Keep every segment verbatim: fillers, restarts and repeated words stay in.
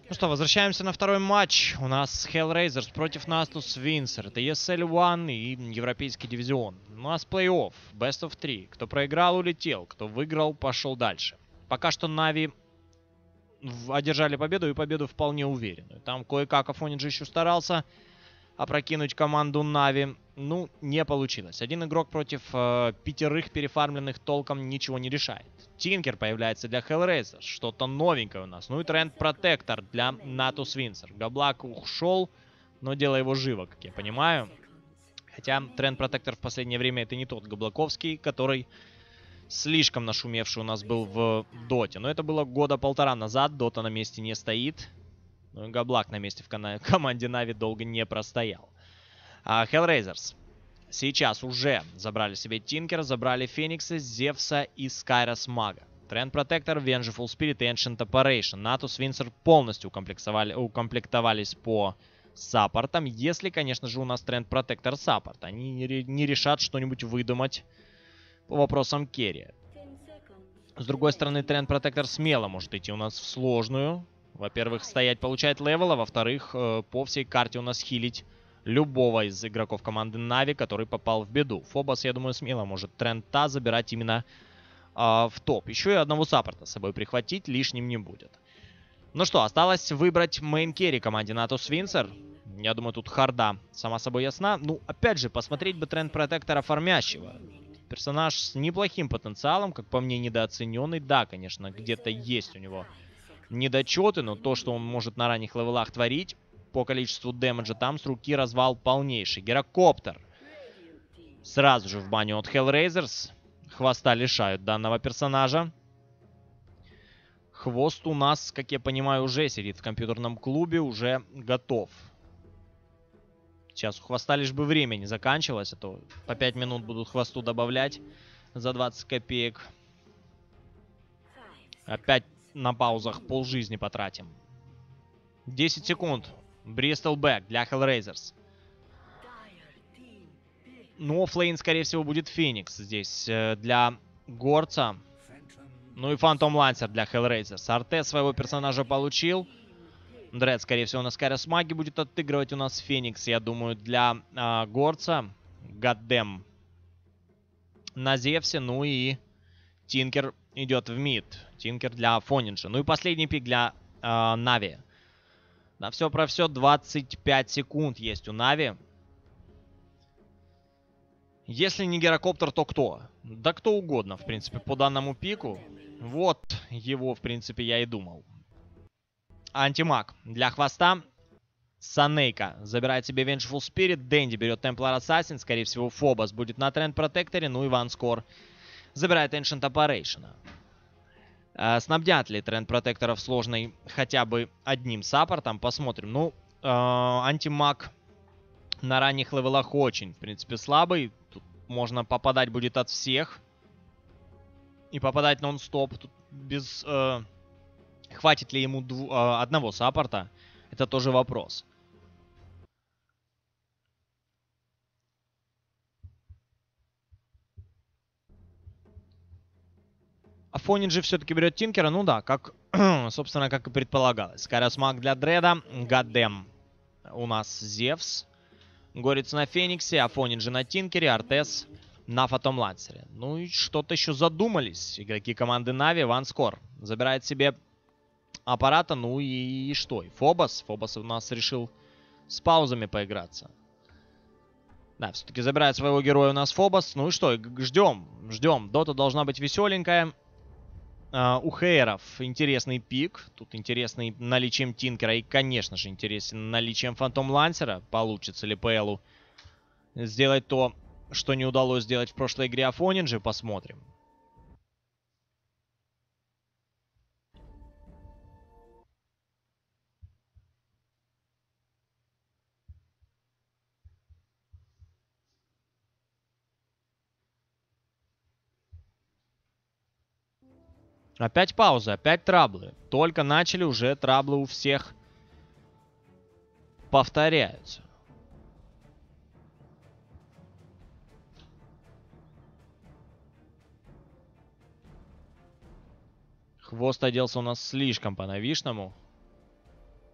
Ну что, возвращаемся на второй матч. У нас Hellraisers против Natus Windsor. Это и эс эл один и Европейский дивизион. У нас плей-офф, best of три. Кто проиграл, улетел. Кто выиграл, пошел дальше. Пока что Нави одержали победу, и победу вполне уверенную. Там кое-как Афонинджи еще старался опрокинуть команду Нави. Ну, не получилось. Один игрок против э, пятерых перефармленных толком ничего не решает. Тинкер появляется для Hellraisers. Что-то новенькое у нас. Ну и Тренд Протектор для Natus Windsor. Габлак ушел, но дело его живо, как я понимаю. Хотя Тренд Протектор в последнее время это не тот Габлаковский, который слишком нашумевший у нас был в Доте. Но это было года полтора назад. Дота на месте не стоит. Ну и Габлак на месте в команде Нави долго не простоял. А Hellraisers сейчас уже забрали себе Тинкера, забрали Феникса, Зевса и Скайрос Мага. Тренд Протектор, Vengeful Spirit и Ancient Operation. Natus Windsor полностью укомплектовались по саппортам. Если, конечно же, у нас Тренд Протектор саппорт. Они не решат что-нибудь выдумать по вопросам керри. С другой стороны, Тренд Протектор смело может идти у нас в сложную. Во-первых, стоять получает левел, а во-вторых, по всей карте у нас хилить любого из игроков команды Нави, который попал в беду. Фобос, я думаю, смело может Трента забирать именно э, в топ. Еще и одного саппорта с собой прихватить лишним не будет. Ну что, осталось выбрать мейн-керри команде Natus Windsor. Я думаю, тут харда сама собой ясна. Ну, опять же, посмотреть бы Тренд Протектора фармящего. Персонаж с неплохим потенциалом, как по мне, недооцененный. Да, конечно, где-то есть у него недочеты, но то, что он может на ранних левелах творить, по количеству дэмэджа, там с руки развал полнейший. Гирокоптер сразу же в баню от Hellraisers. Хвоста лишают данного персонажа. Хвост у нас, как я понимаю, уже сидит в компьютерном клубе, уже готов. Сейчас у Хвоста лишь бы время не заканчивалось, а то по пять минут будут Хвосту добавлять за двадцать копеек. Опять на паузах полжизни потратим. десять секунд. Бристол Бэк для Hellraisers. Ну, оффлейн, скорее всего, будет Феникс здесь э, для Горца. Ну и Фантом Лансер для Hellraisers. Арте своего персонажа получил. Дред, скорее всего, на Скайрос Маги будет отыгрывать у нас Феникс, я думаю, для э, Горца. Гаддем на Зевсе. Ну и Тинкер идет в мид. Тинкер для Афонинджа. Ну и последний пик для э, Нави. На все про все двадцать пять секунд есть у Нави. Если не Гирокоптер, то кто? Да кто угодно, в принципе, по данному пику. Вот его, в принципе, я и думал. Антимаг для Хвоста. Санейка забирает себе Vengeful Spirit. Дэнди берет Templar Assassin. Скорее всего, Фобос будет на Тренд Протекторе. Ну и Ванскор забирает Ancient Operation. Э, снабдят ли Тренд Протекторов сложной хотя бы одним саппортом? Посмотрим. Ну, э, антимаг на ранних левелах очень, в принципе, слабый. Тут можно попадать будет от всех. И попадать нон-стоп. Тут без... Э, хватит ли ему дву, э, одного саппорта? Это тоже вопрос. Афонинджи все-таки берет Тинкера. Ну да, как, собственно, как и предполагалось. Скайрос Маг для Дреда. Гаддем у нас Зевс. Горец на Фениксе. Афонинджи на Тинкере. Артес на Фантом Лансере. Ну и что-то еще задумались игроки команды Нави. Ванскор забирает себе аппарата. Ну и, и что? И Фобос. Фобос у нас решил с паузами поиграться. Да, все-таки забирает своего героя у нас Фобос. Ну и что? Ждем. Ждем. Дота должна быть веселенькая. Uh, у Хейеров интересный пик. Тут интересный наличием Тинкера. И, конечно же, интересен наличием Фантом Лансера. Получится ли ПЛу сделать то, что не удалось сделать в прошлой игре Афонинджи. Посмотрим. Опять пауза, опять траблы. Только начали, уже траблы у всех повторяются. Хвост оделся у нас слишком по-новишному.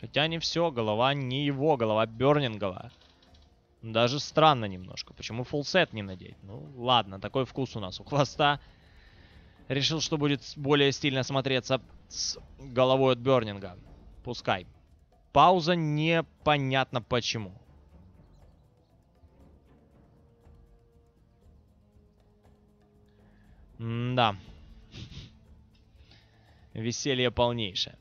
Хотя не все, голова не его, голова Бёрнингова. Даже странно немножко. Почему фуллсет не надеть? Ну, ладно, такой вкус у нас у хвоста. Решил, что будет более стильно смотреться с головой от Бёрнинга. Пускай. Пауза, непонятно почему. М-да. Веселье полнейшее.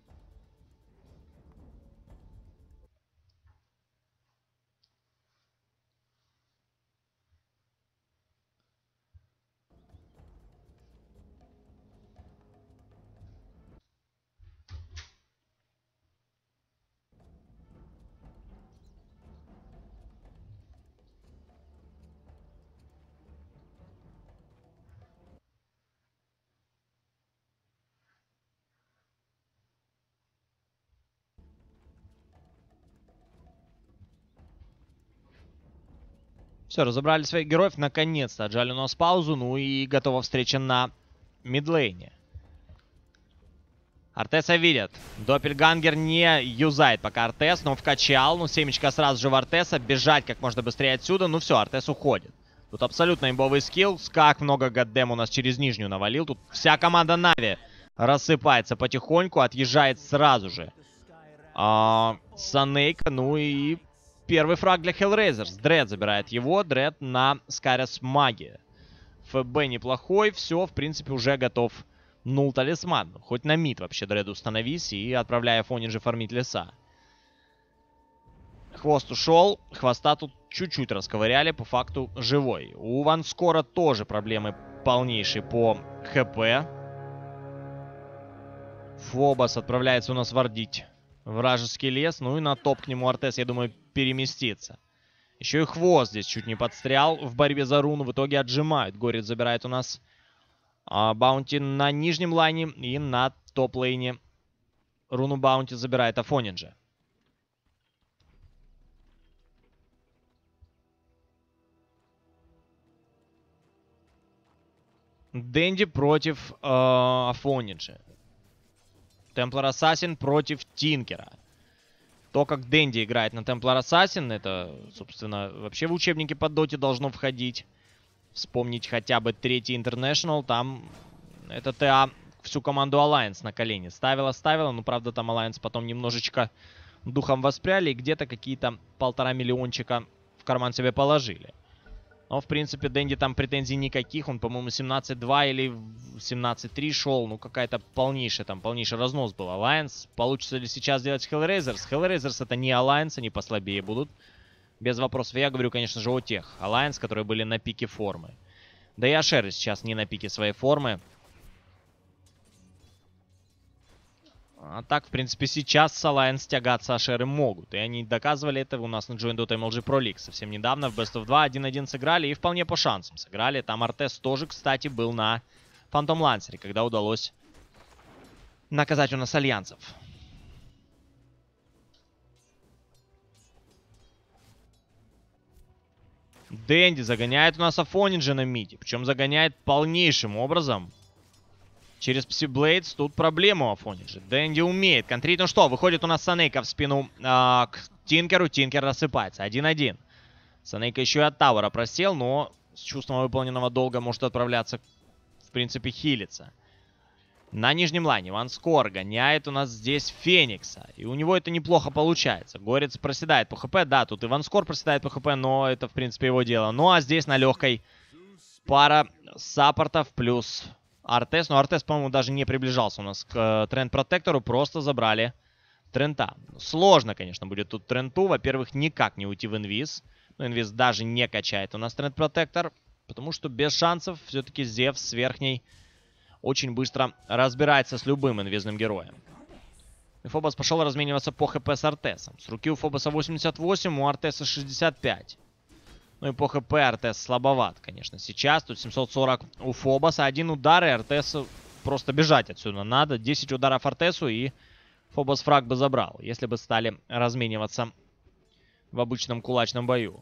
Все, разобрали своих героев. Наконец-то отжали у нас паузу. Ну и готова встреча на мидлейне. Артеса видят. Доппельгангер не юзает пока Артес, но вкачал. Ну, семечка сразу же в Артеса. Бежать как можно быстрее отсюда. Ну все, Артес уходит. Тут абсолютно имбовый скилл. Как много гаддем у нас через нижнюю навалил. Тут вся команда Нави рассыпается потихоньку. Отъезжает сразу же. А, Санейка, ну и... Первый фраг для Hellraisers. Дред забирает его. Дред на Скайрос Магия. ФБ неплохой. Все, в принципе, уже готов. Нул талисман. Хоть на мид вообще Дреду становись. И отправляя Фонинджи фармить леса. Хвост ушел. Хвоста тут чуть-чуть расковыряли. По факту живой. У Ванскора тоже проблемы полнейшие по ХП. Фобос отправляется у нас вардить вражеский лес. Ну и на топ к нему Артес, я думаю, переместится. Еще и хвост здесь чуть не подстрял в борьбе за руну. В итоге отжимают. Горец забирает у нас а, Баунти на нижнем лайне. И на топ-лейне руну Баунти забирает Афонинджа. Дэнди против э, Афонинджа. Темплар Ассасин против Тинкера. То, как Дэнди играет на Темплар Ассасин, это, собственно, вообще в учебнике по доте должно входить. Вспомнить хотя бы третий Интернешнл. Там это ТА всю команду Alliance на колени ставила-ставила. Но, правда, там Alliance потом немножечко духом воспряли. И где-то какие-то полтора миллиончика в карман себе положили. Но, в принципе, Дэнди там претензий никаких. Он, по-моему, семнадцать два или семнадцать три шел. Ну, какая-то полнейшая, там, полнейший разнос был. Alliance. Получится ли сейчас сделать Hellraisers? Hellraisers это не Alliance, они послабее будут. Без вопросов. Я говорю, конечно же, о тех Alliance, которые были на пике формы. Да и Ашеры сейчас не на пике своей формы. А так, в принципе, сейчас с Alliance тягаться Ашеры могут. И они доказывали это у нас на Join Dota эм эл джи Pro League. Совсем недавно в Best of два один-один сыграли и вполне по шансам сыграли. Там Артес тоже, кстати, был на Phantom Lancer, когда удалось наказать у нас альянсов. Дэнди загоняет у нас Афонинджа на миде. Причем загоняет полнейшим образом. Через Псиблейдс тут проблема у Афонинджа. Дэнди умеет контрить. Ну что, выходит у нас Санейка в спину а, к Тинкеру. Тинкер рассыпается. один-один. Санейка еще и от Тауэра просел, но с чувством выполненного долга может отправляться, в принципе, хилиться. На нижнем лайне Ванскор гоняет у нас здесь Феникса. И у него это неплохо получается. Горец проседает по хп. Да, тут и Ванскор проседает по хп, но это, в принципе, его дело. Ну, а здесь на легкой пара саппортов плюс Артес. Но Артес, по-моему, даже не приближался у нас к э, Тренд-протектору. Просто забрали Трента. Сложно, конечно, будет тут Тренту. Во-первых, никак не уйти в инвиз. Но инвиз даже не качает у нас Тренд-протектор. Потому что без шансов все-таки Зевс с верхней очень быстро разбирается с любым инвизным героем. И Фобос пошел размениваться по хп с Артесом. С руки у Фобоса восемьдесят восемь, у Артеса шестьдесят пять. Ну и по хп Артес слабоват, конечно. Сейчас тут семьсот сорок у Фобоса. Один удар, и Артесу просто бежать отсюда надо. десять ударов Артесу, и Фобос фраг бы забрал, если бы стали размениваться в обычном кулачном бою.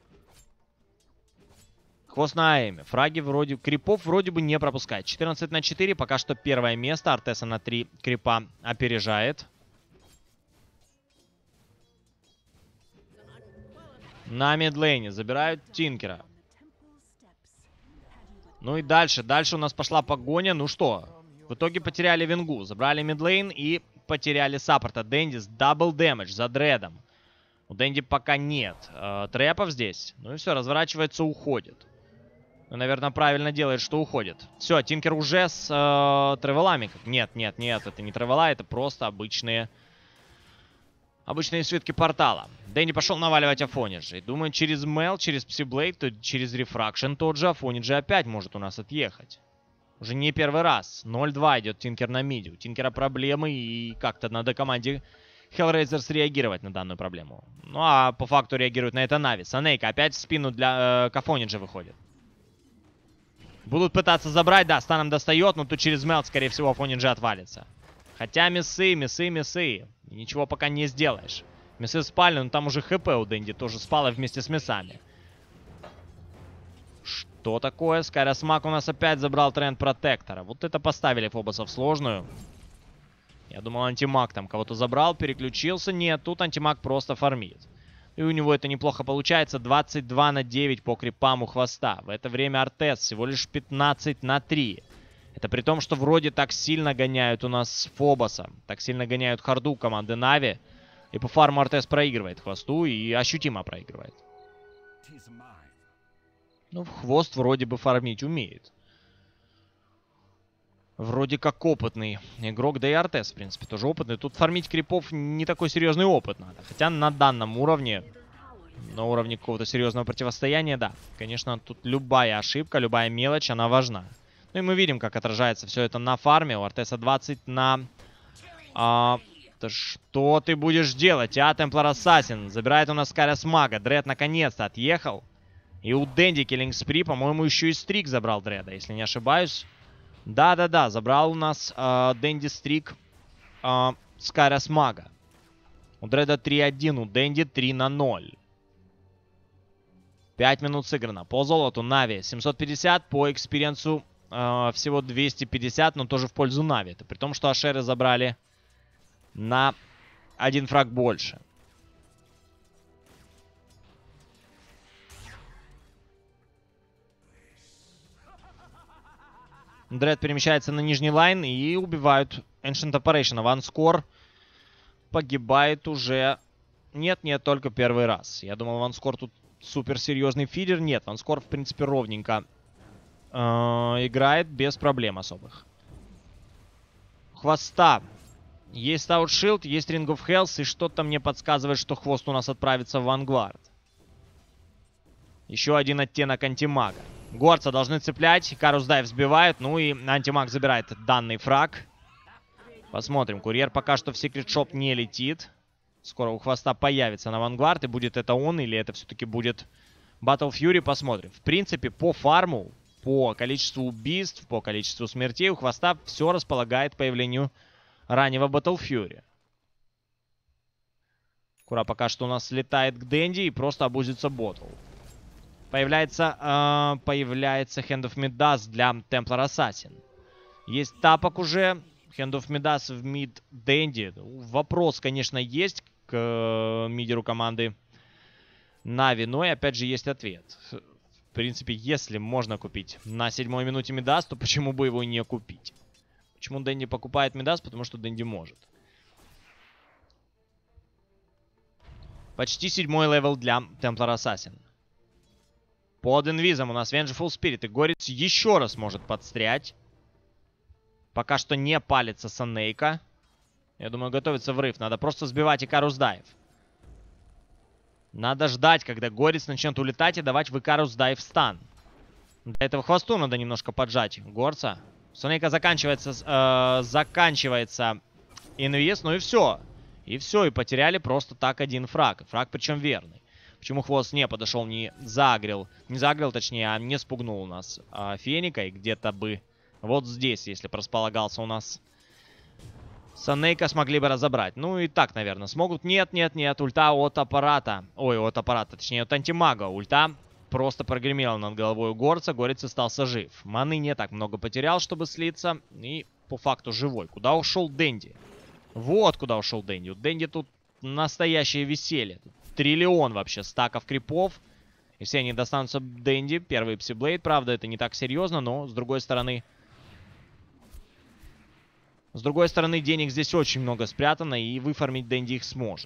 Хвост на Айме. Фраги вроде... Крипов вроде бы не пропускает. четырнадцать на четыре. Пока что первое место. Артеса на три крипа опережает. На мидлейне забирают Тинкера. Ну и дальше. Дальше у нас пошла погоня. Ну что? В итоге потеряли Вингу. Забрали мидлейн и потеряли саппорта. Дэнди с дабл дэмэдж за дредом. У Дэнди пока нет э, трэпов здесь. Ну и все, разворачивается, уходит. Ну, наверное, правильно делает, что уходит. Все, Тинкер уже с э, тревелами. Нет, нет, нет, это не тревела, это просто обычные... Обычные свитки портала. Дэнди пошел наваливать Афониджи. Думаю, через Мел, через Псиблейд, то через Рефракшн тот же Афониджи опять может у нас отъехать. Уже не первый раз. ноль два идет Тинкер на миде. У Тинкера проблемы, и как-то надо команде Hellraisers реагировать на данную проблему. Ну а по факту реагирует на это Нави. Санейка опять в спину для э, Афониджи выходит. Будут пытаться забрать, да, станом достает, но тут через Мел, скорее всего, Афониджи отвалится. Хотя миссы, миссы, миссы. Ничего пока не сделаешь. Миссы спали, но там уже ХП у Дэнди тоже спала вместе с миссами. Что такое? Скайросмак у нас опять забрал тренд протектора. Вот это поставили Фобоса в сложную. Я думал, антимаг там кого-то забрал, переключился. Нет, тут антимаг просто фармит. И у него это неплохо получается. двадцать два на девять по крипам у хвоста. В это время Артес всего лишь пятнадцать на три. Это при том, что вроде так сильно гоняют у нас Фобоса. Так сильно гоняют харду команды Нави. И по фарму Артес проигрывает хвосту. И ощутимо проигрывает. Ну, хвост вроде бы фармить умеет. Вроде как опытный игрок. Да и Артес, в принципе, тоже опытный. Тут фармить крипов не такой серьезный опыт надо. Хотя на данном уровне, на уровне какого-то серьезного противостояния, да. Конечно, тут любая ошибка, любая мелочь, она важна. Ну и мы видим, как отражается все это на фарме. У Артеса двадцать на... А, да что ты будешь делать, а, Темплар Ассасин? Забирает у нас Карас Мага. Дред наконец-то отъехал. И у Дэнди Киллинг Спри, по-моему, еще и Стрик забрал Дреда, если не ошибаюсь. Да-да-да, забрал у нас э, Дэнди Стрик э, Скайрос Мага. У Дреда три один, у Дэнди три на ноль. пять минут сыграно. По золоту Нави семьсот пятьдесят, по экспириенсу э, всего двести пятьдесят, но тоже в пользу Нави. Это при том, что Ашеры забрали на один фраг больше. Дред перемещается на нижний лайн и убивают Ancient Operation. Ванскор погибает уже... Нет, нет, только первый раз. Я думал, Ванскор тут суперсерьезный фидер. Нет, Ванскор, в принципе, ровненько э, играет без проблем особых. Хвоста. Есть Stout Shield, есть Ring of Hells, и что-то мне подсказывает, что хвост у нас отправится в Vanguard. Еще один оттенок антимага. Горца должны цеплять. Карус Дайв сбивает. Ну и антимаг забирает данный фраг. Посмотрим. Курьер пока что в Secret Shop не летит. Скоро у хвоста появится на Vanguard. И будет это он или это все-таки будет Battle Fury. Посмотрим. В принципе, по фарму, по количеству убийств, по количеству смертей у хвоста все располагает к появлению раннего Battle Fury. Кура пока что у нас летает к Дэнди и просто обузится Ботл. Появляется, э, появляется Hand of Midas для Templar Assassin. Есть тапок уже. Hand of Midas в мид Дэнди. Вопрос, конечно, есть к э, мидеру команды Нави. Но и опять же есть ответ. В принципе, если можно купить на седьмой минуте Мидас, то почему бы его не купить? Почему Дэнди покупает Мидас? Потому что Дэнди может. Почти седьмой левел для Templar Assassin. Под инвизом у нас Vengeful Spirit. И Горец еще раз может подстрять. Пока что не палится Санейка. Я думаю, готовится врыв. Надо просто сбивать Икарус Дайв. Надо ждать, когда Горец начнет улетать и давать в Икарус Дайв стан. Для этого хвосту надо немножко поджать Горца. Санейка заканчивается, э, заканчивается инвиз. Ну и все. И все. И потеряли просто так один фраг. Фраг причем верный. Почему хвост не подошел, не загрел, не загрел, точнее, а не спугнул у нас а, Феника. И где-то бы вот здесь, если бы располагался у нас Санейка, смогли бы разобрать. Ну и так, наверное, смогут. Нет, нет, нет, ульта от аппарата. Ой, от аппарата, точнее, от антимага. Ульта просто прогремела над головой у Горца. Горец остался жив. Маны не так много потерял, чтобы слиться. И по факту живой. Куда ушел Дэнди? Вот куда ушел Дэнди. У Дэнди тут настоящее веселье. триллион вообще стаков крипов. И все они достанутся Дэнди. Первый Псиблейд, правда, это не так серьезно, но с другой стороны... С другой стороны, денег здесь очень много спрятано, и выфармить Дэнди их сможет.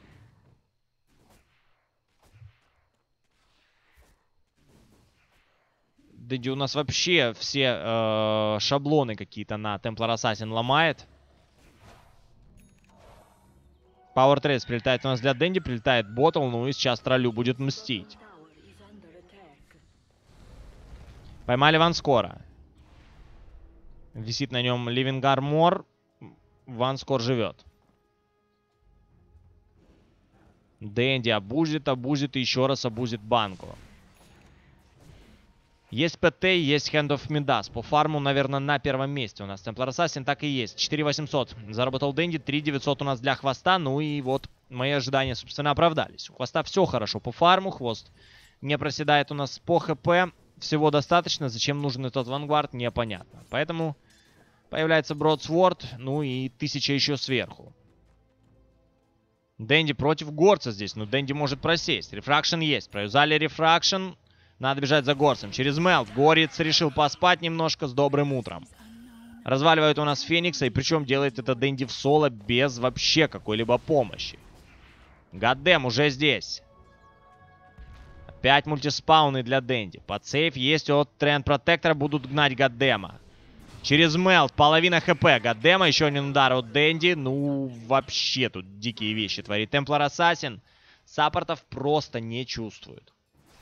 Дэнди у нас вообще все э, шаблоны какие-то на Templar Assassin ломает. Power Trades прилетает у нас для Дэнди, прилетает Ботл, ну и сейчас Троллю будет мстить. Поймали Ванскора. Висит на нем Living Armor. Ванскор живет. Дэнди обузит, обузит и еще раз обузит банку. Есть ПТ, есть Hand of Midas. По фарму, наверное, на первом месте у нас Templar Assassin, так и есть. четыре восемьсот заработал Дэнди, три девятьсот у нас для Хвоста. Ну и вот мои ожидания, собственно, оправдались. У Хвоста все хорошо по фарму. Хвост не проседает у нас по ХП. Всего достаточно. Зачем нужен этот Вангард, непонятно. Поэтому появляется Бродсворд. Ну и тысяча еще сверху. Дэнди против Горца здесь. Ну, Дэнди может просесть. Рефракшн есть. Проюзали рефракшн. Надо бежать за Горцем. Через Мелт. Горец решил поспать немножко с добрым утром. Разваливает у нас Феникса. И причем делает это Дэнди в соло без вообще какой-либо помощи. Гаддем уже здесь. Опять мультиспауны для Дэнди. Под сейф есть от Тренд Протектора. Будут гнать Гаддема. Через Мелт. Половина хп Гаддема. Еще один удар от Дэнди. Ну, вообще тут дикие вещи творит Templar Assassin. Саппортов просто не чувствует.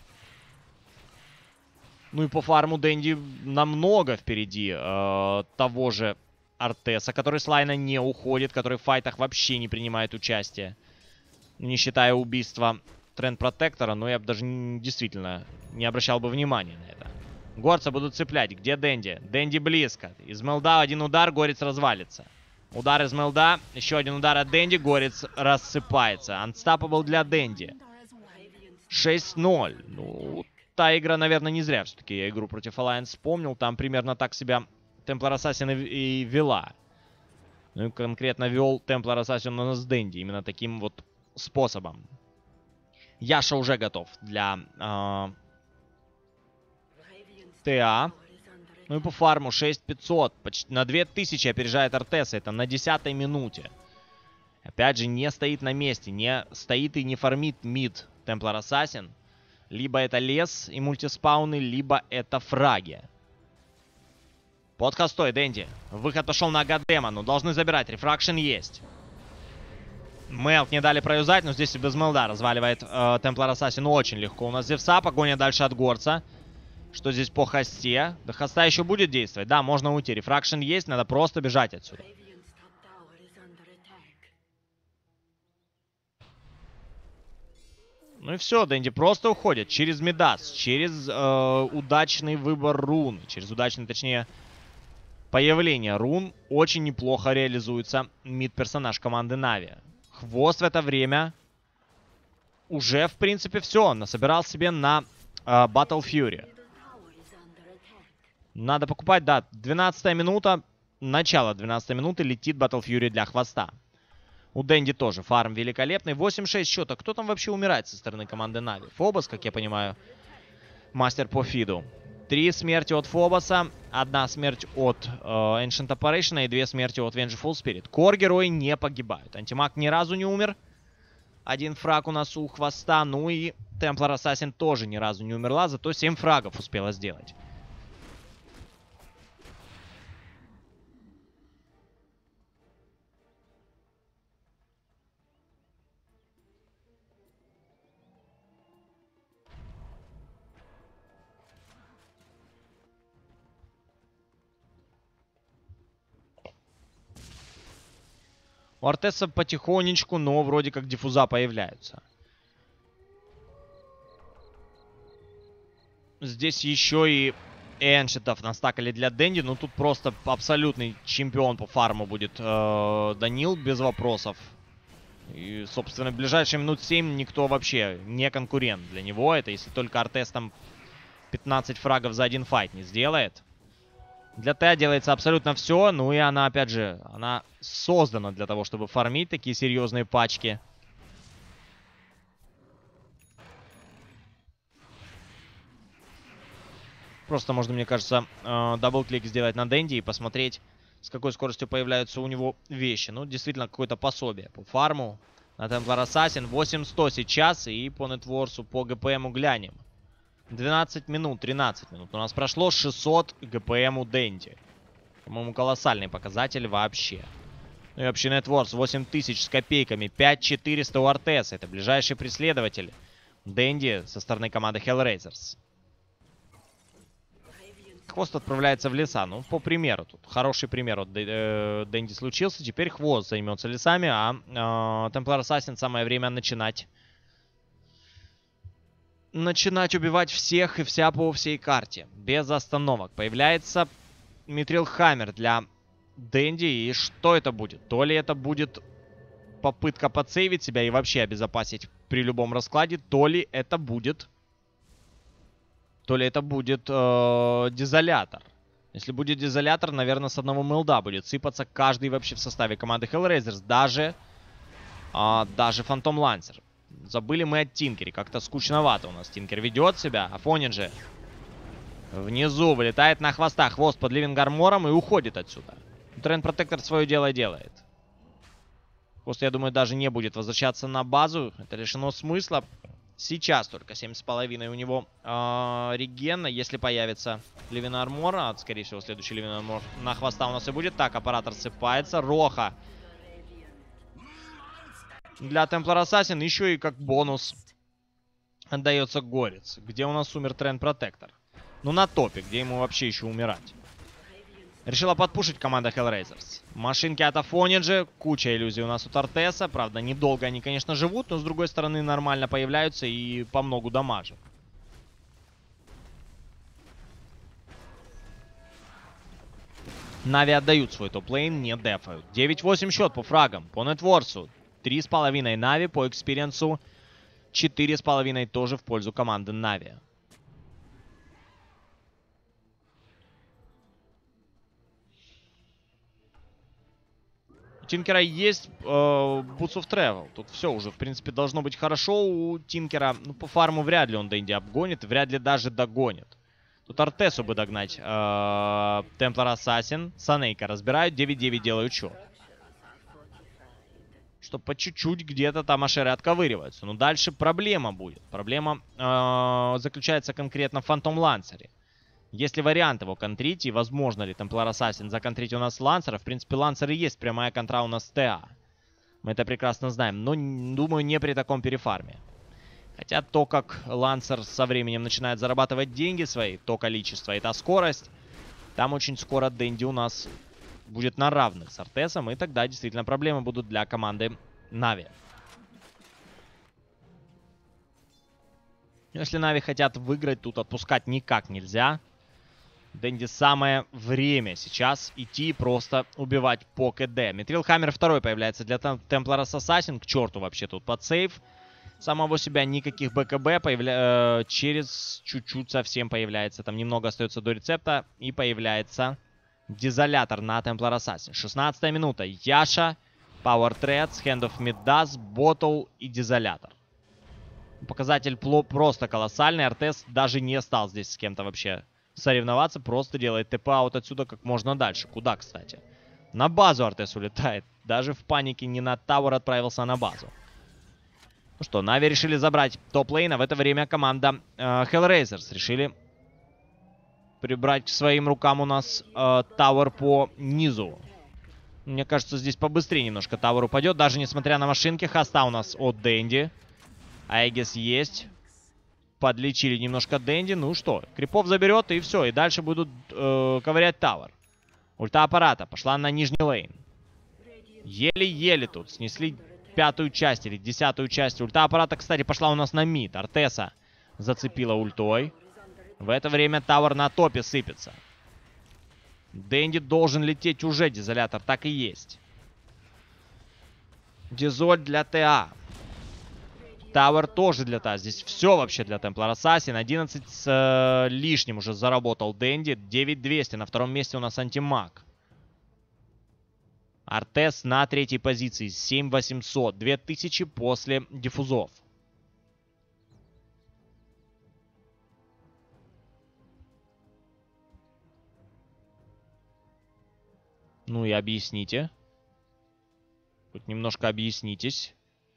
Ну и по фарму Дэнди намного впереди э, того же Артеса, который с лайна не уходит, который в файтах вообще не принимает участие. Не считая убийства Тренд Протектора, но я бы даже не, действительно не обращал бы внимания на это. Горца будут цеплять. Где Дэнди? Дэнди близко. Из Мелда один удар, Горец развалится. Удар из Мелда. Еще один удар от Дэнди. Горец рассыпается. Unstoppable для Дэнди. шесть ноль. Ну, та игра, наверное, не зря все-таки я игру против Alliance вспомнил. Там примерно так себя Templar Assassin и, и вела. Ну и конкретно вел Templar Assassin у нас Дэнди. Именно таким вот способом. Яша уже готов для э, ТА. Ну и по фарму шесть пятьсот. Почти на две тысячи опережает Артеса. Это на десятой минуте. Опять же, не стоит на месте. Не стоит и не фармит мид Templar Assassin. Либо это лес и мультиспауны, либо это фраги. Под хостой Дэнди. Выход пошел на Гаддема. Но должны забирать. Рефракшн есть. Мелт не дали проюзать, но здесь и без Мелда разваливает э, Templar Assassin очень легко. У нас Зевса, погоня дальше от Горца. Что здесь по хосте? До хоста еще будет действовать. Да, можно уйти. Рефракшн есть, надо просто бежать отсюда. Ну и все, Дэнди просто уходит через Мидас, через э, удачный выбор рун. Через удачный, точнее, появление рун. Очень неплохо реализуется мид-персонаж команды Нави. Хвост в это время уже, в принципе, все. Он насобирал себе на э, Battle Fury. Надо покупать, да, двенадцатая минута. Начало двенадцатой минуты летит Battle Fury для Хвоста. У Дэнди тоже фарм великолепный. восемь шесть счета. Кто там вообще умирает со стороны команды Нави? Фобос, как я понимаю, мастер по фиду. Три смерти от Фобоса, одна смерть от э, Ancient Operation и две смерти от Vengeful Spirit. Кор-герои не погибают. Антимаг ни разу не умер. Один фраг у нас у Хвоста. Ну и Templar Assassin тоже ни разу не умерла, зато семь фрагов успела сделать. У Артеса потихонечку, но вроде как диффуза появляются. Здесь еще и эншитов настакали для Дэнди. Ну тут просто абсолютный чемпион по фарму будет э, Данил, без вопросов. И, собственно, в ближайшие минут семь никто вообще не конкурент для него. Это если только Артес там пятнадцать фрагов за один файт не сделает. Для Т делается абсолютно все. Ну и она, опять же, она создана для того, чтобы фармить такие серьезные пачки. Просто можно, мне кажется, э, дабл-клик сделать на Дэнди и посмотреть, с какой скоростью появляются у него вещи. Ну, действительно, какое-то пособие по фарму. На Templar Assassin восемь сто сейчас. И по нетворсу, по ГПМу глянем. двенадцать минут, тринадцать минут. У нас прошло шестьсот ГПМ у Дэнди. По-моему, колоссальный показатель вообще. Ну и вообще нетворс восемь тысяч с копейками. пять четыреста у Артеса. Это ближайший преследователь Дэнди со стороны команды Hellraisers. Хвост отправляется в леса. Ну, по примеру тут. Хороший пример от Дэнди случился. Теперь Хвост займется лесами, а э, Templar Assassin самое время начинать. Начинать убивать всех и вся по всей карте. Без остановок. Появляется Митрил Хаммер для Дэнди. И что это будет? То ли это будет попытка подсейвить себя и вообще обезопасить при любом раскладе, то ли это будет... То ли это будет э, дизолятор. Если будет дизолятор, наверное, с одного милда будет сыпаться каждый вообще в составе команды Hellraisers. Даже, э, даже Фантом Лансер. Забыли мы о Тинкере. Как-то скучновато у нас Тинкер ведет себя. Афонин же внизу вылетает на хвоста. Хвост под Ливинг Армором и уходит отсюда. Тренд Протектор свое дело делает. Хвост, я думаю, даже не будет возвращаться на базу. Это лишено смысла. Сейчас только семь с половиной у него э, регена. Если появится Ливин Армор, а, скорее всего, следующий Ливин Армор на хвоста у нас и будет. Так, аппарат рассыпается. Роха для Templar Assassin еще и как бонус отдается Горец. Где у нас умер Тренд Протектор? Ну, на топе, где ему вообще еще умирать. Решила подпушить команда Hellraisers. Машинки от Афониджи. Куча иллюзий у нас у Артеса. Правда, недолго они, конечно, живут, но с другой стороны нормально появляются и по многу дамажат. Нави отдают свой топ-лейн, не дефают. девять восемь счет по фрагам, по нетворсу. три с половиной Нави, по экспириенсу четыре с половиной тоже в пользу команды Нави. У Тинкера есть э, Boots of Travel. Тут все уже, в принципе, должно быть хорошо у Тинкера. Ну, по фарму вряд ли он Дэнди обгонит. Вряд ли даже догонит. Тут Артесу бы догнать. Э, Templar Assassin. Санейка разбирают. девять девять делают счет. Что по чуть-чуть где-то там Ашеры отковыриваются. Но дальше проблема будет. Проблема э, заключается конкретно в Фантом Лансере. Есть ли вариант его контрить, и возможно ли Templar Assassin законтрить у нас Лансера? В принципе, Лансер и есть прямая контра у нас с ТА. Мы это прекрасно знаем. Но, думаю, не при таком перефарме. Хотя то, как Лансер со временем начинает зарабатывать деньги свои, то количество и та скорость, там очень скоро Дэнди у нас будет на равных с Артесом. И тогда действительно проблемы будут для команды Нави. Если Нави хотят выиграть, тут отпускать никак нельзя. Дэнди самое время сейчас идти и просто убивать по КД. Митрил Хаммер второй появляется для Templar Assassin. К черту вообще тут под сейф. Самого себя никаких БКБ. Появля... Через чуть-чуть совсем появляется. Там немного остается до рецепта. И появляется дизолятор на Templar Assassin. шестнадцатая минута. Яша, Power Threads, Hand of Midas, Bottle и дизолятор. Показатель просто колоссальный. Артес даже не стал здесь с кем-то вообще соревноваться, просто делает ТП-аут отсюда как можно дальше. Куда, кстати? На базу Артес улетает. Даже в панике не на Тауэр отправился, а на базу. Ну что, Нави решили забрать топ-лейн, а в это время команда э, Hellraisers решили прибрать к своим рукам у нас э, Тауэр по низу. Мне кажется, здесь побыстрее немножко Тауэр упадет, даже несмотря на машинки. Хоста у нас от Дэнди. Айгес есть. Подлечили немножко Дэнди. Ну что, крипов заберет и все. И дальше будут э, ковырять Тауэр. Ульта аппарата пошла на нижний лейн. Еле-еле тут снесли пятую часть или десятую часть. Ульта аппарата, кстати, пошла у нас на мид. Артеса зацепила ультой. В это время Тауэр на топе сыпется. Дэнди должен лететь уже. Дизолятор так и есть. Дизоль для ТА. Тауэр тоже для ТА. Здесь все вообще для Templar Assassin. одиннадцать с э, лишним уже заработал Дэнди. девять двести. На втором месте у нас антимаг. Артес на третьей позиции. семь восемьсот. две тысячи после диффузов. Ну и объясните. Хоть немножко объяснитесь.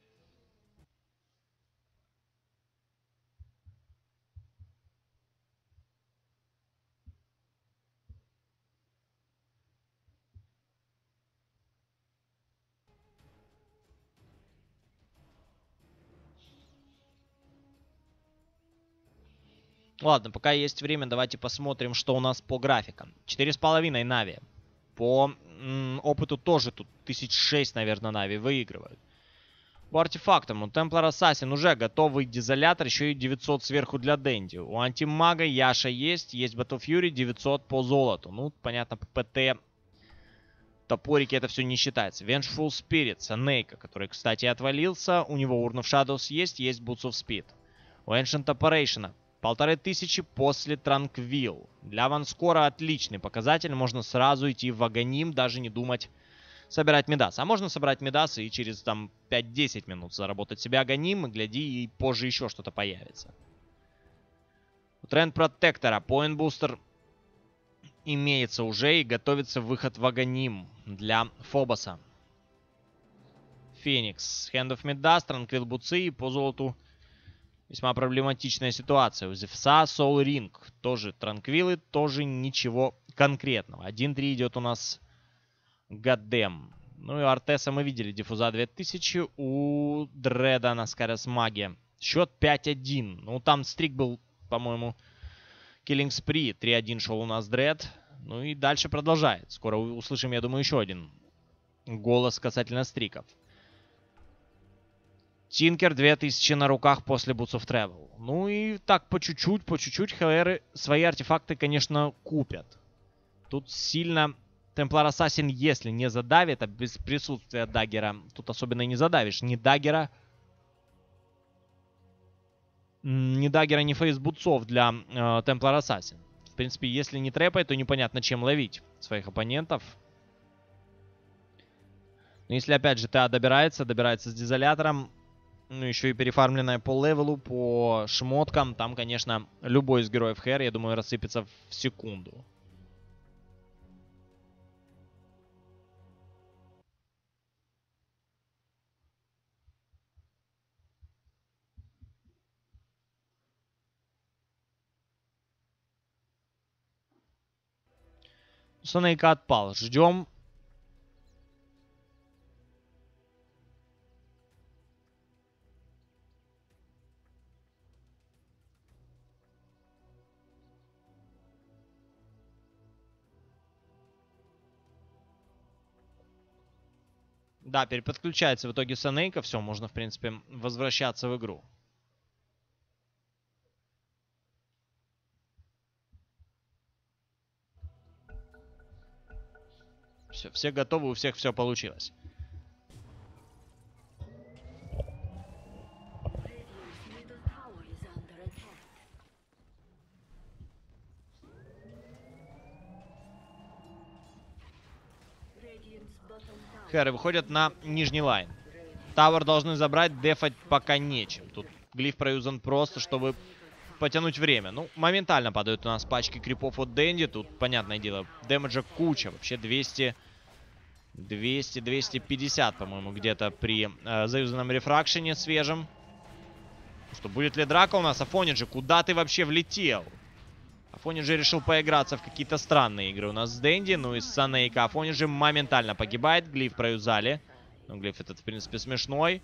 Ладно, пока есть время, давайте посмотрим, что у нас по графикам. четыре с половиной Нави. По м, опыту тоже тут тысяч шесть, наверное, Нави выигрывают. По артефактам у Templar Assassin уже готовый дизолятор, еще и девятьсот сверху для Дэнди. У антимага Яша есть, есть Battle Fury девятьсот по золоту. Ну, понятно, по ПТ, топорики это все не считается. Vengeful Spirit, Санейка, который, кстати, отвалился. У него Urn of Shadows есть, есть Boots of Speed. У Ancient Operation полторы тысячи после Транквилл. Для ванскора отличный показатель. Можно сразу идти в Аганим, даже не думать собирать Мидас. А можно собрать Мидас и через там пять-десять минут заработать себе Аганим. И гляди, и позже еще что-то появится. У Тренд Протектора Point Booster имеется уже и готовится выход в Аганим для Фобоса. Феникс, Hand of Midas, Транквилл Буцы и по золоту весьма проблематичная ситуация. У Зевса Soul Ring. Тоже Транквиллы, тоже ничего конкретного. один-три идет у нас Гаддем. Ну и Артеса мы видели. Диффуза две тысячи. У Дреда Наскарес Магия. Счет пять-один. Ну там стрик был, по-моему, Killing Spree. три-один шел у нас Дред. Ну и дальше продолжает. Скоро услышим, я думаю, еще один голос касательно стриков. Тинкер две тысячи на руках после Boots of Travel. Ну и так по чуть-чуть, по чуть-чуть ХЛРы свои артефакты, конечно, купят. Тут сильно Templar Assassin, если не задавит, а без присутствия даггера, тут особенно и не задавишь. Ни даггера, ни даггера, ни фейсбутсов для э, Templar Assassin. В принципе, если не трэпает, то непонятно, чем ловить своих оппонентов. Но если, опять же, ТА добирается, добирается с дизолятором, ну, еще и перефармленная по левелу, по шмоткам. Там, конечно, любой из героев Хэр, я думаю, рассыпется в секунду. Сонейка отпал. Ждем. Да, переподключается в итоге Сонейка. Все, можно, в принципе, возвращаться в игру. Все, все готовы, у всех все получилось. Хэры выходят на нижний лайн. Тауэр должны забрать, дефать пока нечем. Тут глиф проюзан просто, чтобы потянуть время. Ну, моментально падают у нас пачки крипов от Дэнди. Тут, понятное дело, дэмэджа куча. Вообще двести, двести, двести пятьдесят, по-моему, где-то при э, заюзанном рефракшене свежем. Что, будет ли драка у нас? Афониджи, куда ты вообще влетел? Афониджи решил поиграться в какие-то странные игры у нас с Дэнди. Ну и с Санейка Афониджи моментально погибает. Глиф проюзали. Ну, глиф этот, в принципе, смешной.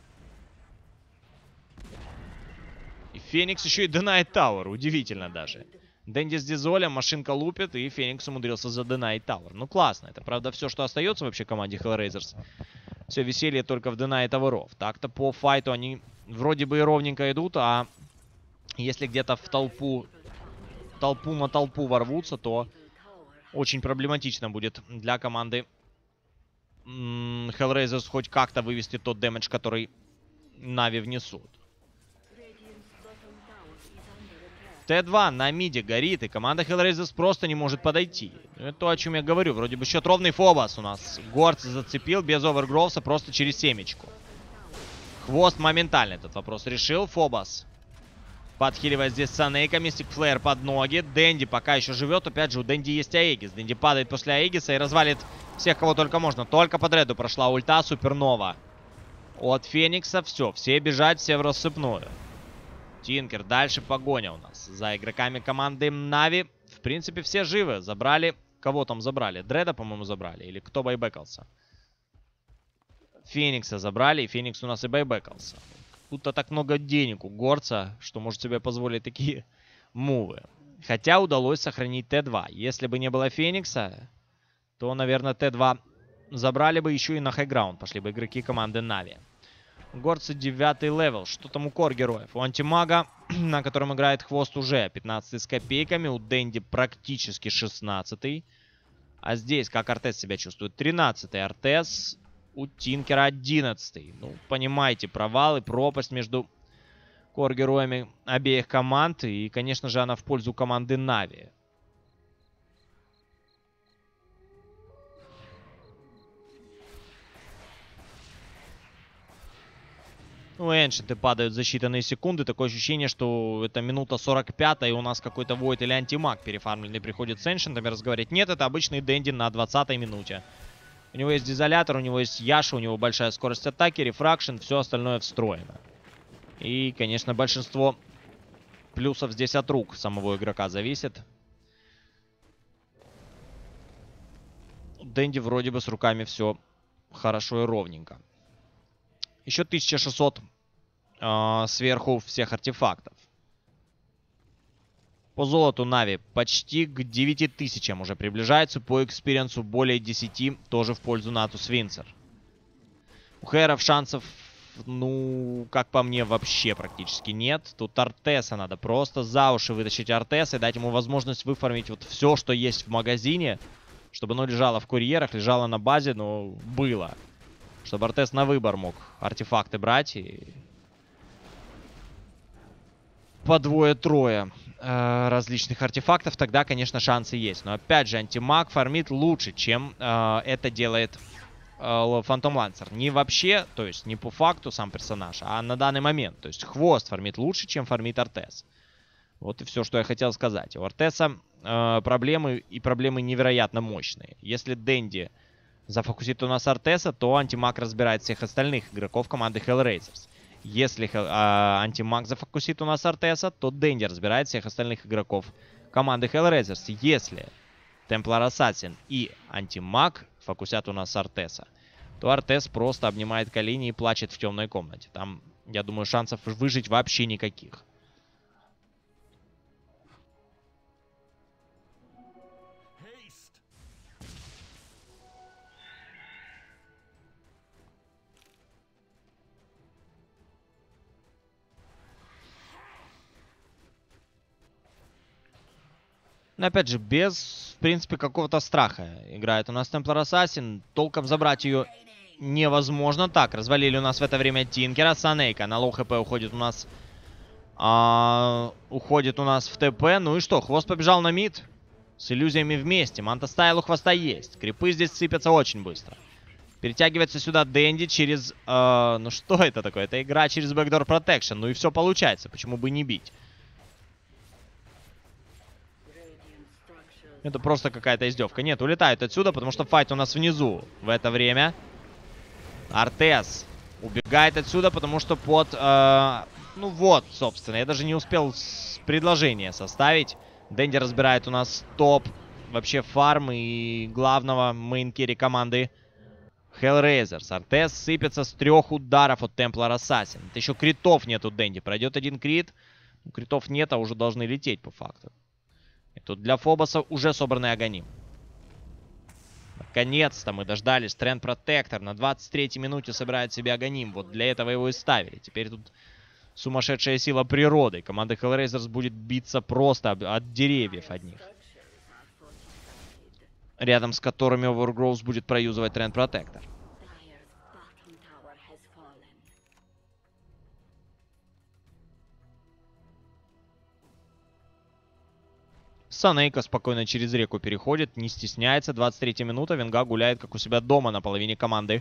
И Феникс еще и Denied Tower. Удивительно даже. Дэнди с Дизолем, машинка лупит, и Феникс умудрился за Denied Tower. Ну, классно. Это, правда, все, что остается вообще команде Hellraisers. Все веселье только в Denied Tower'ов. Так-то по файту они вроде бы и ровненько идут, а если где-то в толпу... толпу на толпу ворвутся, то очень проблематично будет для команды м-м, Hellraisers хоть как-то вывести тот дэмэдж, который Нави внесут. Т два на миде горит, и команда Hellraisers просто не может подойти. Это то, о чем я говорю. Вроде бы счет ровный. Фобос у нас. Горц зацепил без овергроуса просто через семечку. Хвост моментально этот вопрос решил. Фобос Подхиливает здесь Санейка, Мистик Флеер под ноги. Дэнди пока еще живет. Опять же, у Дэнди есть Аегис. Дэнди падает после Аегиса и развалит всех, кого только можно. Только по дреду прошла ульта Супернова. От Феникса все. Все бежать, все в рассыпную. Тинкер. Дальше погоня у нас за игроками команды Нави. В принципе, все живы. Забрали. Кого там забрали? Дреда, по-моему, забрали. Или кто байбекался? Феникса забрали. И Феникс у нас и байбекался. Тут-то так много денег у горца, что может себе позволить такие мувы. Хотя удалось сохранить Т два. Если бы не было Феникса, то, наверное, Т два забрали бы еще и на хайграунд. Пошли бы игроки команды Нави. У горца девятый левел. Что там у кор героев? У антимага, на котором играет хвост, уже пятнадцатый с копейками. У Дэнди практически шестнадцатый. А здесь как Артес себя чувствует? тринадцатый Артес. У Тинкера одиннадцатый. Ну, понимаете, провал и пропасть между кор-героями обеих команд. И, конечно же, она в пользу команды Нави. Ну, эншенты падают за считанные секунды. Такое ощущение, что это минута сорок пятая, и у нас какой-то Войд или антимаг перефармленный приходит с эншентами разговаривать. Нет, это обычный Дэнди на двадцатой минуте. У него есть дизолятор, у него есть Яша, у него большая скорость атаки, рефракшн, все остальное встроено. И, конечно, большинство плюсов здесь от рук самого игрока зависит. У Дэнди вроде бы с руками все хорошо и ровненько. Еще тысяча шестьсот э, сверху всех артефактов. По золоту Нави почти к девяти тысячам уже приближается. По экспириенсу более десяти. Тоже в пользу Натус Винсер. У Хэров шансов, ну, как по мне, вообще практически нет. Тут Артеса надо просто за уши вытащить Артеса и дать ему возможность выфармить вот все, что есть в магазине. Чтобы оно лежало в курьерах, лежало на базе, но было. Чтобы Артес на выбор мог артефакты брать и... по двое-трое э, различных артефактов, тогда, конечно, шансы есть. Но, опять же, антимаг фармит лучше, чем э, это делает э, Фантом Лансер. Не вообще, то есть не по факту сам персонаж, а на данный момент. То есть хвост фармит лучше, чем фармит Артес. Вот и все, что я хотел сказать. У Артеса э, проблемы, и проблемы невероятно мощные. Если Дэнди зафокусит у нас Артеса, то антимаг разбирает всех остальных игроков команды Hellraisers. Если э, антимаг зафокусит у нас Артеса, то Дэнди разбирает всех остальных игроков команды Hellraisers. Если Темплар Ассасин и антимаг фокусят у нас Артеса, то Артес просто обнимает колени и плачет в темной комнате. Там, я думаю, шансов выжить вообще никаких. Но опять же, без, в принципе, какого-то страха играет у нас Темплар Ассасин. Толком забрать ее невозможно. Так, развалили у нас в это время Тинкера. Санейка на лоу хп уходит у нас... А, уходит у нас в ТП. Ну и что, хвост побежал на мид. С иллюзиями вместе. Манта стайл у хвоста есть. Крипы здесь сыпятся очень быстро. Перетягивается сюда Дэнди через... А, ну что это такое? Это игра через Backdoor Protection. Ну и все получается. Почему бы не бить? Это просто какая-то издевка. Нет, улетают отсюда, потому что файт у нас внизу в это время. Артес убегает отсюда, потому что под... Э, ну вот, собственно, я даже не успел предложение составить. Дэнди разбирает у нас топ вообще фарм и главного мейн-керри команды Hellraisers. Артес сыпется с трех ударов от Темплар Ассасин. Это еще критов нет у Дэнди. Пройдет один крит. Критов нет, а уже должны лететь по факту. И тут для Фобоса уже собранный Аганим. Наконец-то мы дождались. Тренд Протектор на двадцать третьей минуте собирает себе Аганим. Вот для этого его и ставили. Теперь тут сумасшедшая сила природы. Команда Hellraisers будет биться просто от деревьев одних. Рядом с которыми Overgrowth будет проюзывать Тренд Протектор. Санейка спокойно через реку переходит, не стесняется. двадцать третья минута, Венга гуляет как у себя дома на половине команды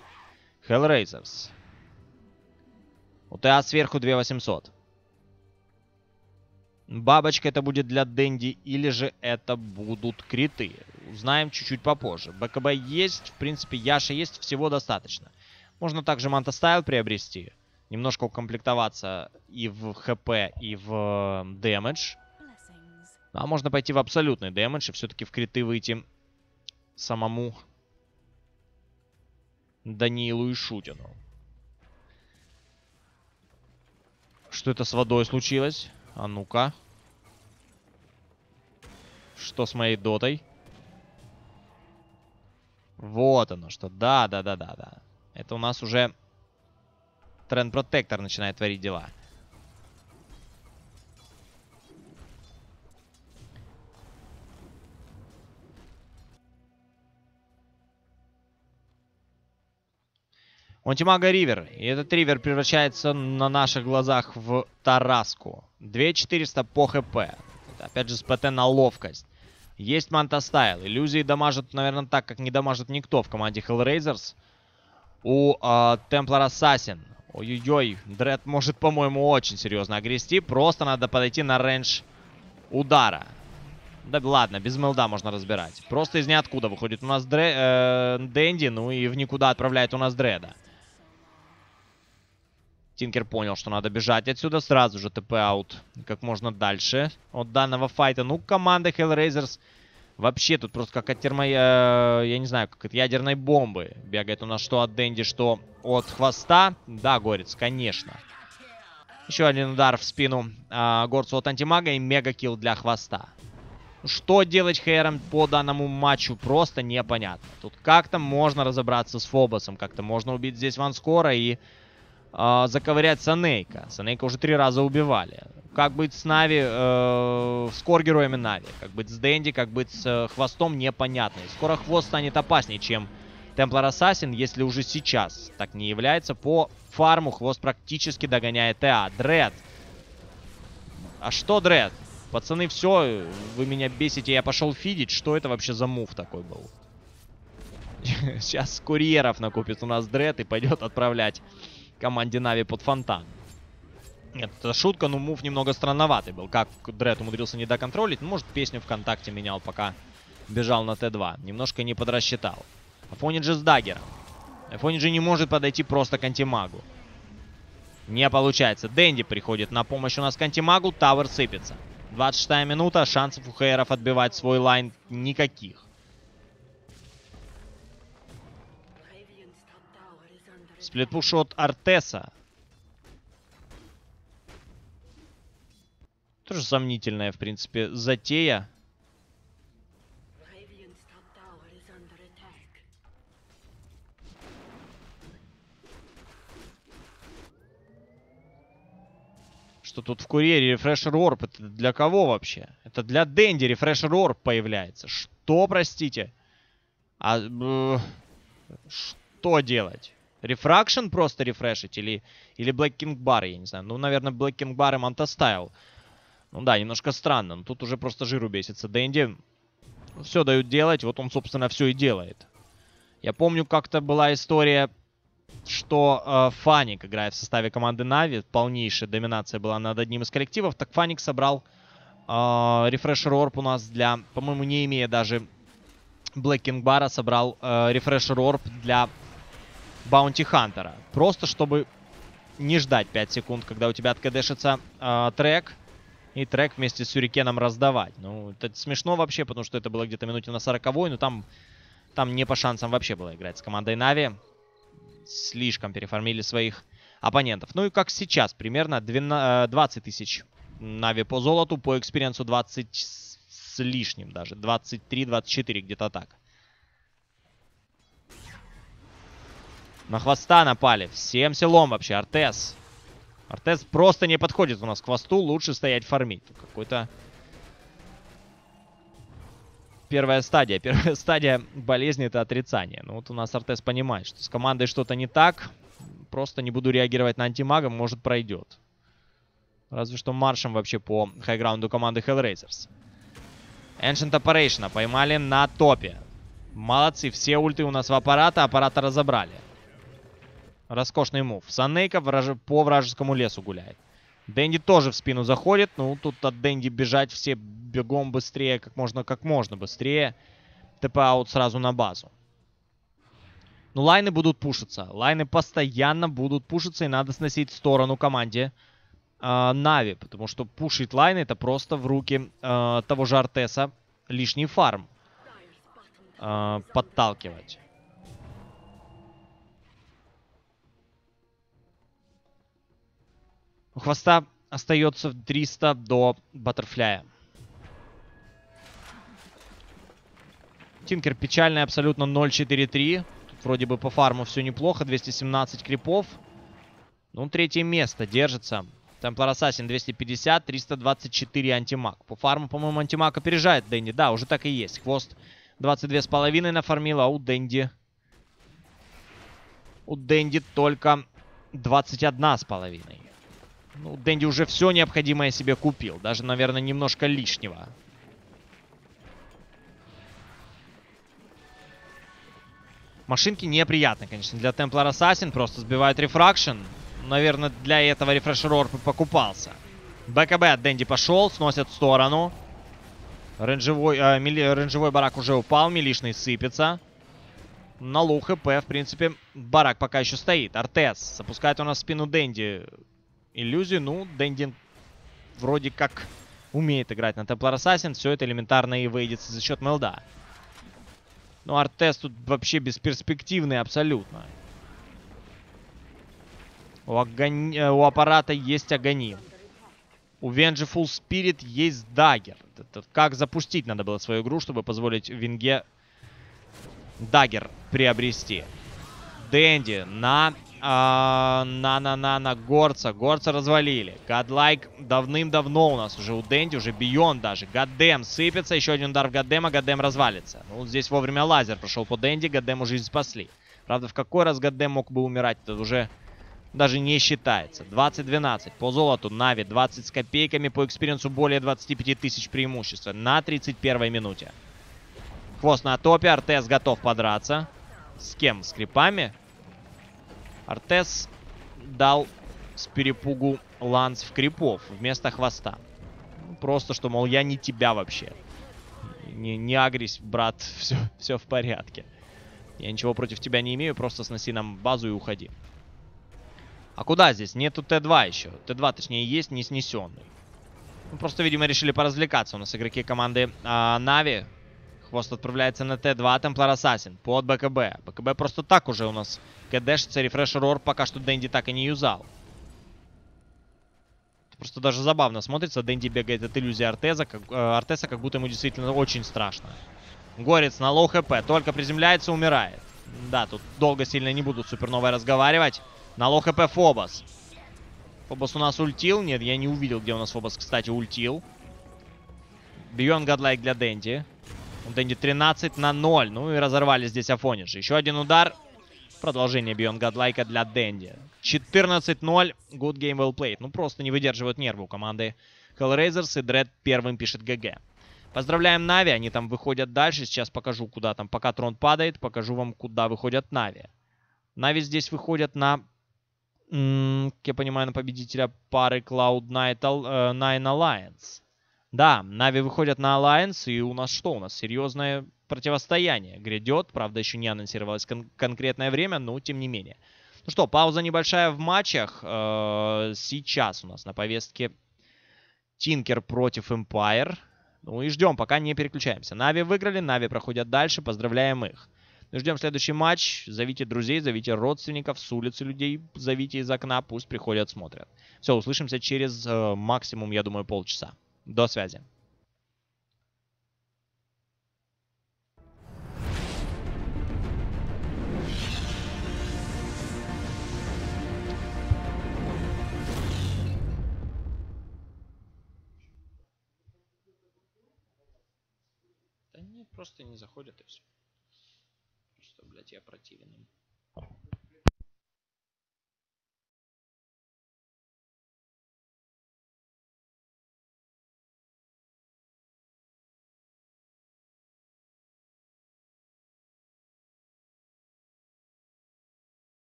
Hellraisers. У ТА сверху две тысячи восемьсот. Бабочка это будет для Дэнди или же это будут криты. Узнаем чуть-чуть попозже. БКБ есть, в принципе, Яша есть, всего достаточно. Можно также Манта Стайл приобрести. Немножко укомплектоваться и в ХП, и в дэмэдж. А можно пойти в абсолютный дэмэдж и все-таки в криты выйти самому Даниилу и Шутину. Что это с водой случилось? А ну-ка. Что с моей дотой? Вот оно что. Да, да, да, да, да. Это у нас уже Тренд Протектор начинает творить дела. Антимага Ривер. И этот Ривер превращается на наших глазах в Тараску. две тысячи четыреста по ХП. Опять же с ПТ на ловкость. Есть Манта Стайл. Иллюзии дамажат, наверное, так, как не дамажит никто в команде Hellraisers. У Темплар Ассасин. Ой-ой-ой. Дред может, по-моему, очень серьезно огрести. Просто надо подойти на рейндж удара. Да ладно, без мелда можно разбирать. Просто из ниоткуда выходит у нас Дре, э, Дэнди, ну и в никуда отправляет у нас Дреда. Тинкер понял, что надо бежать отсюда. Сразу же ТП-аут как можно дальше от данного файта. Ну, команда Hellraisers вообще тут просто как от термо... Э, я не знаю, как от ядерной бомбы. Бегает у нас что от Дэнди, что от хвоста. Да, Горец, конечно. Еще один удар в спину э, Горцу от антимага и мега-килл для хвоста. Что делать Хейром по данному матчу, просто непонятно. Тут как-то можно разобраться с Фобосом. Как-то можно убить здесь Ванскора и... Uh, заковырять Санейка. Санейка уже три раза убивали. Как быть с Нави, uh, с кор-героями Нави? Как быть с Дэнди, как быть с uh, Хвостом, непонятно. И скоро Хвост станет опаснее, чем Темплар Ассасин, если уже сейчас так не является. По фарму Хвост практически догоняет ТА. Дред. А что Дред? Пацаны, все, вы меня бесите, я пошел фидить. Что это вообще за мув такой был? Сейчас курьеров накупит у нас Дред и пойдет отправлять команде Нави под фонтан. Нет, это шутка, но мув немного странноватый был. Как Дред умудрился не доконтролить. Ну, может, песню ВКонтакте менял, пока бежал на Т два. Немножко не подрасчитал. Афониджи с даггером. Афониджи не может подойти просто к антимагу. Не получается. Дэнди приходит на помощь у нас к антимагу. Тауэр сыпется. двадцать шестая минута. Шансов у Хейров отбивать свой лайн никаких. Сплитпуш от Артеса. Тоже сомнительная, в принципе, затея. Что тут в курьере Рефрешер Орб? Это для кого вообще? Это для Дэнди Рефрешер Орб появляется. Что, простите? А, э, что делать? Рефракшн просто рефрешить или, или Black King Bar, я не знаю. Ну, наверное, Black King Bar и Манта Стайл. Ну да, немножко странно. Но тут уже просто жиру бесится. Дэнди все дают делать. Вот он, собственно, все и делает. Я помню, как-то была история, что э, Фаник, играя в составе команды Нави, полнейшая доминация была над одним из коллективов. Так Фаник собрал э, Refresher Orb у нас для, по-моему, не имея даже Black King Bar, собрал э, Refresher Orb для Баунти Хантера. Просто чтобы не ждать пять секунд, когда у тебя откадешится э, трек. И трек вместе с Сюрикеном раздавать. Ну, это смешно вообще, потому что это было где-то минуте на сороковой. Но там, там не по шансам вообще было играть с командой Нави. Слишком переформили своих оппонентов. Ну и как сейчас, примерно двадцать тысяч Нави по золоту, по экспириенсу двадцать с лишним даже. двадцать три двадцать четыре, где-то так. На хвоста напали. Всем селом вообще. Артес. Артес просто не подходит у нас к хвосту. Лучше стоять фармить. Какой-то... Первая стадия. Первая стадия болезни — это отрицание. Ну вот у нас Артес понимает, что с командой что-то не так. Просто не буду реагировать на антимага. Может, пройдет. Разве что маршем вообще по хайграунду команды Hellraisers. Ancient Operation поймали на топе. Молодцы. Все ульты у нас в аппарата. Аппарата разобрали. Роскошный мув. Санейка враж... по вражескому лесу гуляет. Дэнди тоже в спину заходит. Ну, тут от Дэнди бежать все бегом быстрее, как можно, как можно быстрее. ТП-аут сразу на базу. Ну, лайны будут пушиться. Лайны постоянно будут пушиться, и надо сносить в сторону команде э, Нави. Потому что пушить лайны — это просто в руки э, того же Артеса лишний фарм э, подталкивать. У Хвоста остается триста до Баттерфляя. Тинкер печальный абсолютно ноль четыре три. Тут вроде бы по фарму все неплохо. двести семнадцать крипов. Ну, третье место держится. Темплар Ассасин двести пятьдесят, триста двадцать четыре антимаг. По фарму, по-моему, антимаг опережает Дэнди. Да, уже так и есть. Хвост двадцать два с половиной нафармил, а у Дэнди... У Дэнди только двадцать один с половиной. Ну, Дэнди уже все необходимое себе купил. Даже, наверное, немножко лишнего. Машинки неприятны, конечно, для Templar Assassin. Просто сбивают рефракшн. Наверное, для этого рефрешер орб и покупался. БКБ от Дэнди пошел, сносят в сторону. Рейнджевой, э, мили, рейнджевой барак уже упал, милишный сыпется. На лоу хп, в принципе, барак пока еще стоит. Артес запускает у нас в спину Дэнди иллюзию. Ну, Дэнди вроде как умеет играть на Templar Assassin. Все это элементарно и выйдет за счет мелда. Ну, Артес тут вообще бесперспективный абсолютно. У, огонь... у аппарата есть Агоним. У Vengeful Spirit есть Даггер. Это как запустить надо было свою игру, чтобы позволить Винге Даггер приобрести. Дэнди на... А, на, на, на, на Горца. Горца развалили. Гадлайк давным-давно у нас уже у Дэнди, уже Бейонд даже. Гаддем сыпется. Еще один удар в Гаддема. Гаддем развалится. Ну, здесь вовремя лазер прошел по Дэнди. Гаддему жизнь спасли. Правда, в какой раз Гаддем мог бы умирать, это уже даже не считается. двадцать двенадцать по золоту. Нави двадцать с копейками. По экспириенсу более двадцати пяти тысяч преимущества. На тридцать первой минуте. Хвост на топе. Артес готов подраться. С кем? С крипами? Артес дал с перепугу ланс в крипов вместо хвоста. Просто что, мол, я не тебя вообще. Не, не агрись, брат, все, все в порядке. Я ничего против тебя не имею, просто сноси нам базу и уходи. А куда здесь? Нету Т два еще. Т два, точнее, есть, не снесенный. Ну, просто, видимо, решили поразвлекаться. У нас игроки команды а, Нави. Хвост отправляется на Т два, Templar Assassin под БКБ. БКБ просто так уже у нас кдэшится, рефрешер орб пока что Дэнди так и не юзал. Это просто даже забавно смотрится. Дэнди бегает от иллюзии Артеза, как, э, Артеса, как будто ему действительно очень страшно. Горец на лоу хп, только приземляется, умирает. Да, тут долго сильно не будут суперновые разговаривать. На лоу хп Фобос. Фобос у нас ультил. Нет, я не увидел, где у нас Фобос, кстати, ультил. Beyond Godlike для Дэнди. У Дэнди тринадцать на ноль. Ну и разорвали здесь Афониш. Еще один удар. Продолжение Beyond Godlike для Дэнди. четырнадцать ноль. Good game, well played. Ну просто не выдерживают нервы у команды Hellraisers. И Дред первым пишет ГГ. Поздравляем Нави. Они там выходят дальше. Сейчас покажу, куда там. Пока трон падает, покажу вам, куда выходят Нави. Нави здесь выходят на... М-м, как я понимаю, на победителя пары Cloud Nine Alliance. Да, Нави выходят на Alliance, и у нас что? У нас серьезное противостояние грядет. Правда, еще не анонсировалось кон конкретное время, но тем не менее. Ну что, пауза небольшая в матчах. Э-э- сейчас у нас на повестке Тинкер против Empire. Ну и ждем, пока не переключаемся. Нави выиграли, Нави проходят дальше. Поздравляем их. Ну, ждем следующий матч. Зовите друзей, зовите родственников, с улицы людей зовите из окна. Пусть приходят, смотрят. Все, услышимся через э, максимум, я думаю, полчаса. До связи. Да нет, просто не заходят и все. Просто, блядь, я противен им.